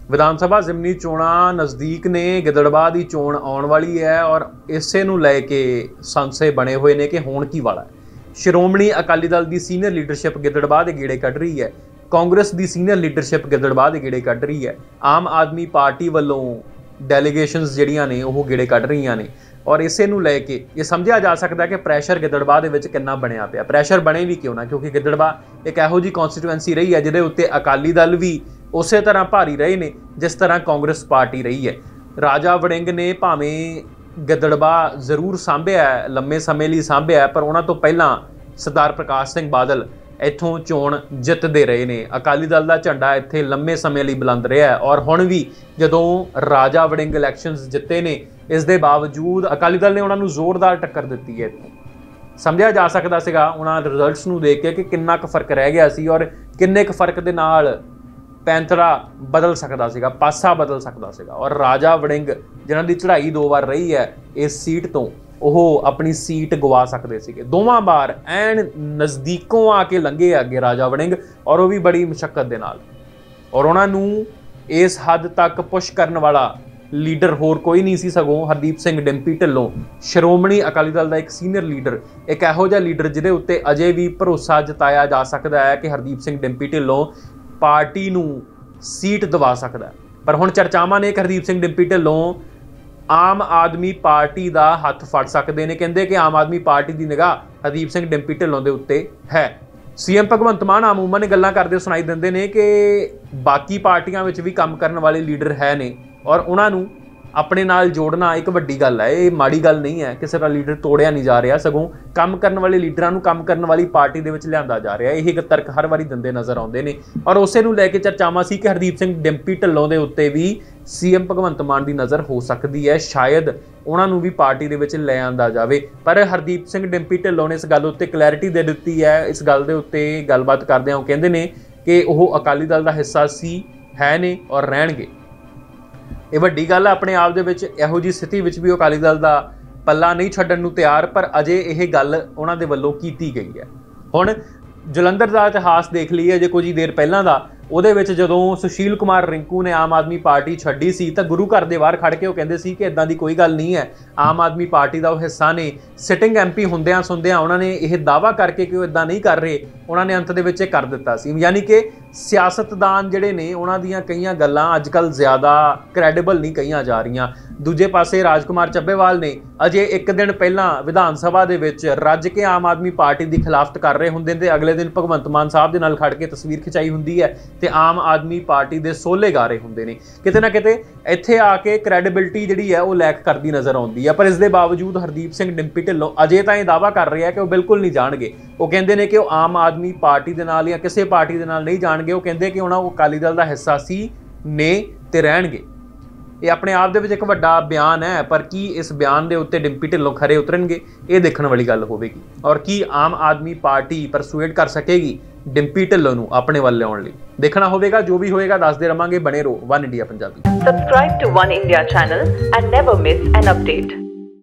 विधान सभा जिमनी चोणां नज़दीक ने, गिदड़बाह की चोण आउण वाली है और इसे नूं लैके संशय बने हुए ने कि होण की वाला है। श्रोमणी अकाली दल की सीनियर लीडरशिप गिदड़बाह के गेड़े कढ़ रही है, कांग्रेस की सीनियर लीडरशिप गिदड़बाह के गेड़े कढ़ रही है, आम आदमी पार्टी वालों डेलीगेशनस जिहड़ियां ने वो गेड़े कढ़ रही ने और इसे नूं लैके ये समझिया जा सकता है कि प्रैशर गिदड़बाह दे विच किन्ना बनिया पिया। प्रैशर बने भी क्यों ना, क्योंकि गिदड़बाह एक इहो जी कॉन्स्टिट्यूएंसी रही है जिहदे उत्ते अकाली दल भी उस तरह भारी रहे ने जिस तरह कांग्रेस पार्टी रही है। राजा वड़िंग ने भावें गिदड़बाह जरूर सांभिया है, लंबे समय लिए सांभिया है, पर उन्हां तो पहलां सरदार प्रकाश सिंह बादल इत्थों चोण जितते रहे ने। अकाली दल का झंडा इत्थे लंबे समय लिए बुलंद रहा है और हुण भी जदों राजा वड़िंग इलैक्शनस जिते ने, इस दे बावजूद अकाली दल ने उन्होंने जोरदार टक्कर दी है। इत्थों समझिया जा सकता सीगा उन्हां रिजल्ट्स नूं देख के कि किन्ना क फर्क रह गया सी और किन्ने क फर्क दे नाल पैंथरा बदल सकता सीगा, पासा बदल सकता सीगा। और राजा वड़िंग जिन्हां दी चढ़ाई 2 बार रही है इस सीट तो ਉਹ अपनी सीट गवा सकते थे। दोवां बार एन नज़दीकों आके लंघे अगे राजा वड़िंग और वह भी बड़ी मुशक्कत दे नाल, और उन्होंने इस हद तक पुश करने वाला लीडर होर कोई नहीं सी, सगों हरदीप सिंह डिंपी ढिल्लों श्रोमणी अकाली दल का एक सीनियर लीडर, एक इहो जिहा लीडर जिहदे उत्ते अजे भी भरोसा जताया जा सकता है कि हरदीप सिंह डिंपी ढिल्लों पार्टी नूं सीट दवा सकता है। पर हुण चर्चावां ने कि हरदीप सिंह डिंपी ढिल्लों आम आदमी पार्टी का हथ फड़ सकते हैं। कहते कि आम आदमी पार्टी की निगाह हरदीप सिंह डिंपी ढिल्लों के उत्ते है। सीएम भगवंत मान अमूमन गल्लां करदे सुनाई दिंदे ने कि बाकी पार्टियां विच भी काम करने वाले लीडर है ने और उन्होंने अपने नाल जोड़ना एक वड्डी गल है, ये माड़ी गल नहीं है। किसी का लीडर तोड़िया नहीं जा रहा, सगों काम करने वाले लीडरां नूं काम करने वाली पार्टी दे विच लिआंदा जा रहा है। यही तर्क हर वारी दिंदे नज़र आउंदे ने और उसे नूं लैके चर्चावां सी कि हरदीप सिंह डिंपी ढिल्लों दे उत्ते भी सीएम भगवंत मान की नज़र हो सकती है, शायद उन्होंने भी पार्टी दे विच लै आंदा जावे। पर हरदीप सिंह डिंपी ढिल्लों ने इस गल उत्ते क्लैरिटी दे दित्ती है। इस गल दे उत्ते गलबात करदे वो कहंदे ने कि वह अकाली दल का हिस्सा सी, है ने और रहणगे। ये वड्डी गल है अपने आप दे विच। इहो जी स्थिति विच भी अकाली दल का पल्ला नहीं छड्डण नूं तैयार, पर अजे यह गल उन्हां दे वल्लों कीती गई है। हुण जलंधर का इतिहास देख लीए जे कुछ ही देर पहलां दा, ਉਹਦੇ ਵਿੱਚ ਜਦੋਂ ਸੁਸ਼ੀਲ ਕੁਮਾਰ ਰਿੰਕੂ ਨੇ ਆਮ ਆਦਮੀ ਪਾਰਟੀ ਛੱਡੀ ਸੀ ਤਾਂ ਗੁਰੂ ਘਰ ਦੇ ਬਾਹਰ ਖੜ ਕੇ ਉਹ ਕਹਿੰਦੇ ਸੀ ਕਿ ਇਦਾਂ ਦੀ ਕੋਈ ਗੱਲ ਨਹੀਂ ਹੈ, ਆਮ ਆਦਮੀ ਪਾਰਟੀ ਦਾ ਉਹ ਹਿੱਸਾ ਨੇ। ਸਿਟਿੰਗ ਐਮਪੀ ਹੁੰਦਿਆਂ ਸੁਣਦਿਆਂ ਉਹਨਾਂ ਨੇ ਇਹ ਦਾਅਵਾ ਕਰਕੇ ਕਿ ਉਹ ਇਦਾਂ ਨਹੀਂ ਕਰ ਰਹੇ, ਉਹਨਾਂ ਨੇ ਅੰਤ ਦੇ ਵਿੱਚ ਇਹ ਕਰ ਦਿੱਤਾ ਸੀ। ਯਾਨੀ ਕਿ ਸਿਆਸਤਦਾਨ ਜਿਹੜੇ ਨੇ ਉਹਨਾਂ ਦੀਆਂ ਕਈਆਂ ਗੱਲਾਂ ਅੱਜ ਕੱਲ੍ਹ ਜ਼ਿਆਦਾ ਕ੍ਰੈਡੀਬਲ ਨਹੀਂ ਕਹੀਆਂ ਜਾ ਰਹੀਆਂ। ਦੂਜੇ ਪਾਸੇ ਰਾਜਕੁਮਾਰ ਚੱਬੇਵਾਲ ਨੇ ਅਜੇ ਇੱਕ ਦਿਨ ਪਹਿਲਾਂ ਵਿਧਾਨ ਸਭਾ ਦੇ ਵਿੱਚ ਰੱਜ ਕੇ ਆਮ ਆਦਮੀ ਪਾਰਟੀ ਦੀ ਖਿਲਾਫਤ ਕਰ ਰਹੇ ਹੁੰਦੇ ਨੇ ਤੇ ਅਗਲੇ ਦਿਨ ਭਗਵੰਤ ਮਾਨ ਸਾਹਿਬ ਦੇ ਨਾਲ ਖੜ ਕੇ ਤਸਵੀਰ ਖਿਚਾਈ ਹੁੰਦੀ ਹੈ ਤੇ आम आदमी पार्टी के सोले गा रहे होंगे ने। किते ना किते इत्थे आके क्रैडिबिलिटी जिहड़ी है वो लैक करती नज़र आउंदी है। पर इस दे बावजूद हरदीप सिंह डिंपी ढिल्लों अजे ताईं दावा कर रहे हैं कि वो बिल्कुल नहीं जाणगे। वो कहंदे ने कि वो आम आदमी पार्टी दे नाल या किसी पार्टी दे नाल नहीं जाणगे। वो कहंदे कि उन्हां अकाली दल दा हिस्सा सी ने ते रहणगे। ये अपने आप दे विच एक वड्डा बयान है, पर की इस बयान के उत्ते डिंपी ढिल्लों खरे उतरनगे ये देखने वाली गल होवेगी और की आम आदमी पार्टी परसुएट कर सकेगी डिंपी ढिल्लों नूं अपने वल लिआउण लई। देखना होवेगा, जो भी होएगा दसदे रहांगे। बने रहो one India Punjabi. Subscribe to One India channel and never miss an update.